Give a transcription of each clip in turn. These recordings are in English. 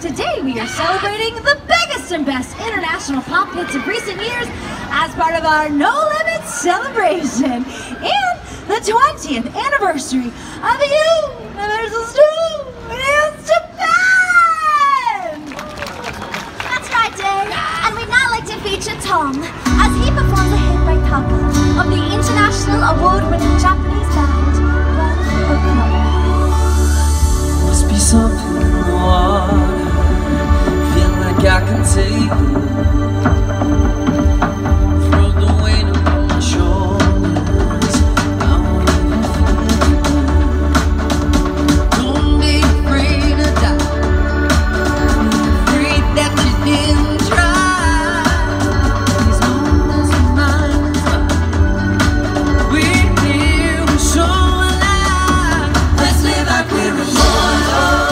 Today we are celebrating the biggest and best international pop hits of recent years as part of our No Limits celebration and the 20th anniversary of Universal Studios Japan! That's right, Dave. And we'd now like to feature Tom as he performs a hit by Taka of the international award-winning Japanese band One Ok Rock. Must be something in the water, feel like I can take throw the weight on my shoulders. I won't even feel. Don't be afraid to die, afraid that you didn't try. These moments remind us we're here, we're so alive. Let's live like we're immortal.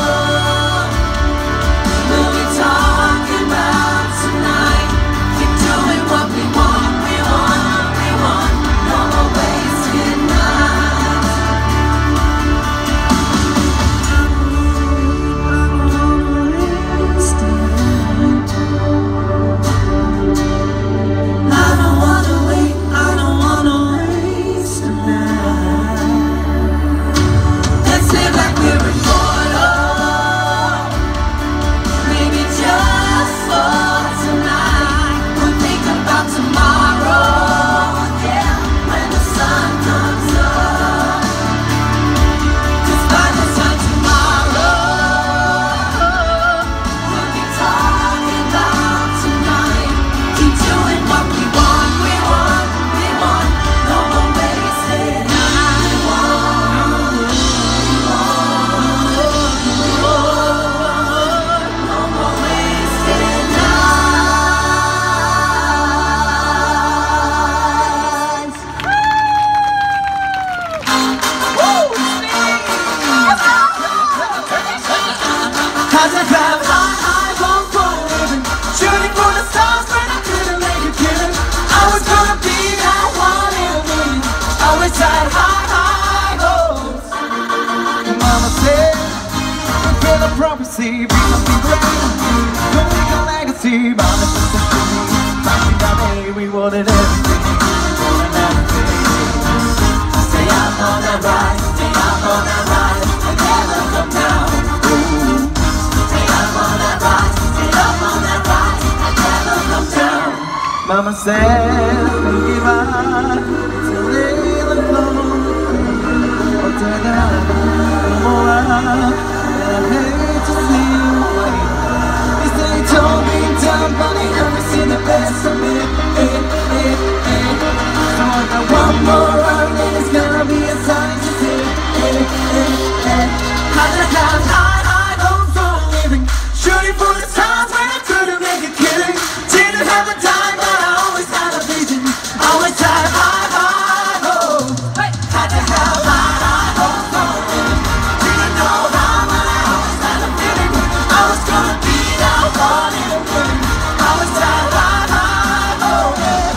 Prophecy, we must be brave. Don't make a legacy, but it's a symphony. Back in the day, we wanted everything. Stay up on the rise, stay up on the rise, and never come down. Stay up on the rise, stay up on the rise, and never come down. Mama said, don't give up till they look low. Or turn down, no more. I hate to see you wait. They say you told me down, but I never seen the best of me. So I got one more run, and it's gonna be a sign to see. I just got high hopes for a living, shooting for the stars when I couldn't make a killing. Didn't have a dime, but I always had a vision. Always had high hopes. Had to have high hopes for a living. Didn't know how. I was gonna be that one in a million. I was that high, oh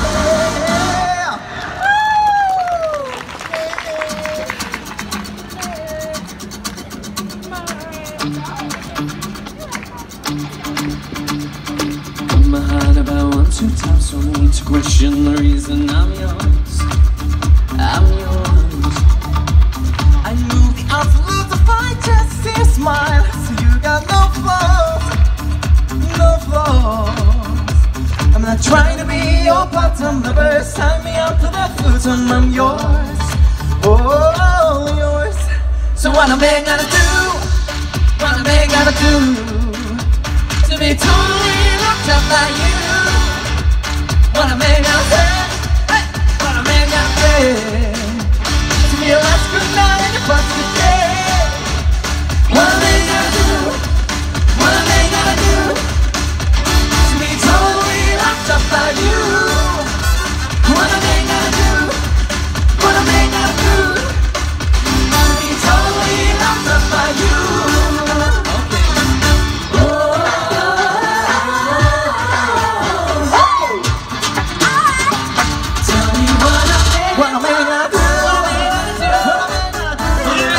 yeah. In my heart about 1-2 times for me to question the reason I'm yours. I'm yours. I knew the absolute if I just see a smile. So you got no flaws, no flaws. I'm not trying to be your bottom lover. Sign me up to the foot and I'm yours, oh yours. So what a man gotta do, what a man gotta do to be totally locked up by you. What a man gotta say, hey, what a man gotta say to be a last good night and your bust good day. What a man gotta do, what a man gotta do to be totally locked up by you. What a man gotta do, what a man gotta do to be totally locked up by you. Tell me what a man gotta do, what a man gotta do.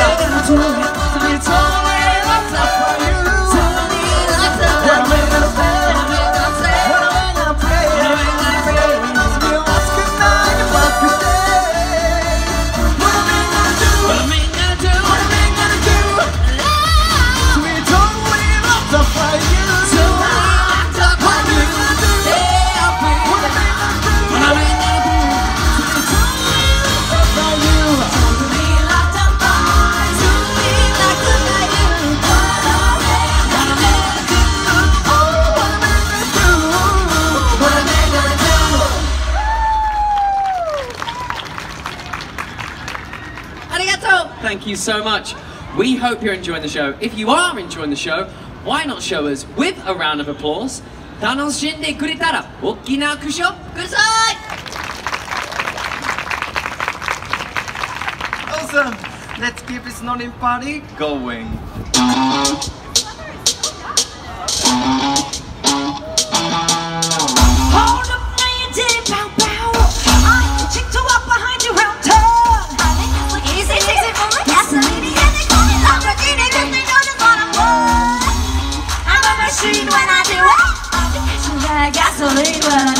thank you so much. We hope you're enjoying the show. If you are enjoying the show, why not show us with a round of applause? 楽しんでくれたら大きな拍手をください。 Awesome! Let's keep this nodding party going. Hold up, now you did it, bow bow. I'm the chick to walk behind you round town. I make this look easy, full of gasoline. And they call me Lamborghini 'cause they know just what I'm worth. I'm a machine when I do it. I'm the gasoline when I